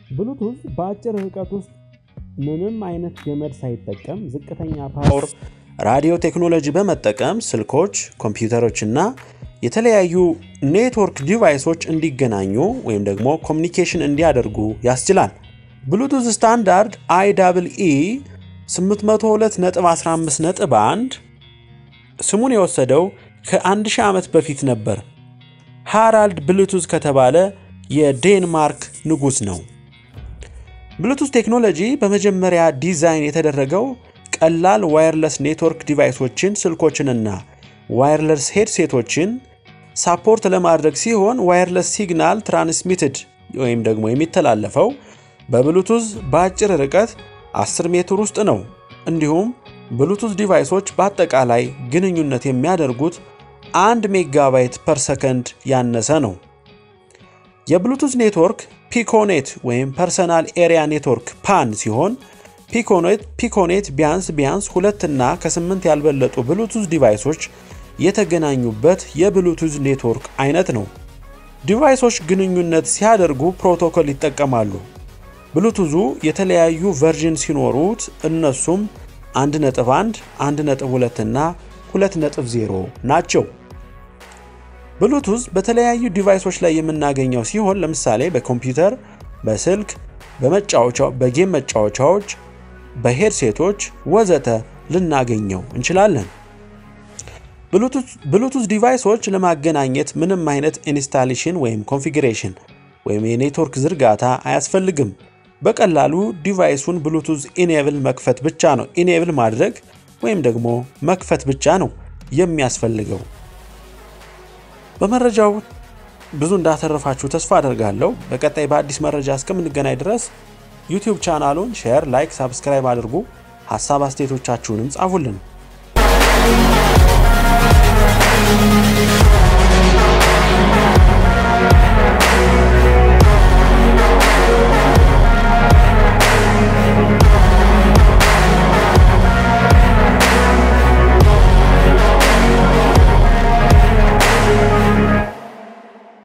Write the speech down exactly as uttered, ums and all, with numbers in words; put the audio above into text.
ብሉቱዝ በአጭር ርቀት ውስጥ ምንም አይነት ገመድ ሳይጠቀም ዝቅተኛ ፓወር ራዲዮ ቴክኖሎጂ በመጠቀም ስልኮች፣ ኮምፒውተሮችና የተለያዩ ኔትወርክ ዲቫይሶች እንዲገናኙ ወይም ደግሞ ኮሙኒኬሽን እንዲያደርጉ ያስችላል። ብሉቱዝ ስታንዳርድ አይ ደብሊው ኢ ስምንት መቶ ሁለት ነጥብ አስራ አምስት ነጥብ አንድ ስሙን የወሰደው ከአንድ ሺህ ዓመት በፊት ነበር። ሃራልድ ብሉቱዝ ከተባለ የዴንማርክ ንጉስ ነው። ብሉቱዝ ቴክኖሎጂ በመጀመሪያ ዲዛይን የተደረገው ቀላል ዋየርለስ ኔትወርክ ዲቫይሶችን፣ ስልኮችንና ዋየርለስ ሄድሴቶችን ሳፖርት ለማድረግ ሲሆን ዋየርለስ ሲግናል ትራንስሚትድ ወይም ደግሞ የሚተላለፈው በብሉቱዝ በአጭር ርቀት አስር ሜትር ውስጥ ነው። እንዲሁም ብሉቱዝ ዲቫይሶች በአጠቃላይ ግንኙነት የሚያደርጉት አንድ ሜጋባይት ፐር ሰከንድ ያነሰ ነው። የብሉቱዝ ኔትወርክ ፒኮኔት ወይም ፐርሰናል ኤሪያ ኔትወርክ ፓን ሲሆን ፒኮኔት ፒኮኔት ቢያንስ ቢያንስ ሁለት እና ከስምንት ያልበለጡ ብሉቱዝ ዲቫይሶች የተገናኙበት የብሉቱዝ ኔትወርክ አይነት ነው። ዲቫይሶች ግንኙነት ሲያደርጉ ፕሮቶኮል ይጠቀማሉ። ብሉቱዙ የተለያዩ ቨርዥን ሲኖሩት እነሱም አንድ ነጥብ አንድ፣ አንድ ነጥብ ሁለት እና ሁለት ነጥብ ዜሮ ናቸው። ብሉቱዝ በተለያዩ ዲቫይሶች ላይ የምናገኘው ሲሆን ለምሳሌ በኮምፒውተር፣ በስልክ፣ በመጫወቻው በጌም መጫወቻዎች፣ በሄድሴቶች ወዘተ ልናገኘው እንችላለን። ብሉቱዝ ብሉቱዝ ዲቫይሶች ለማገናኘት ምንም አይነት ኢንስታሌሽን ወይም ኮንፊግሬሽን ወይም የኔትወርክ ዝርጋታ አያስፈልግም። በቀላሉ ዲቫይሱን ብሉቱዝ ኢኔብል መክፈት ብቻ ነው ኢኔብል ማድረግ ወይም ደግሞ መክፈት ብቻ ነው የሚያስፈልገው። በመረጃው ብዙ እንዳተረፋችሁ ተስፋ አደርጋለሁ። በቀጣይ በአዲስ መረጃ እስከምንገናኝ ድረስ ዩቲዩብ ቻናሉን ሼር፣ ላይክ፣ ሰብስክራይብ አድርጉ። ሐሳብ አስተያየቶቻችሁንም ጻፉልን።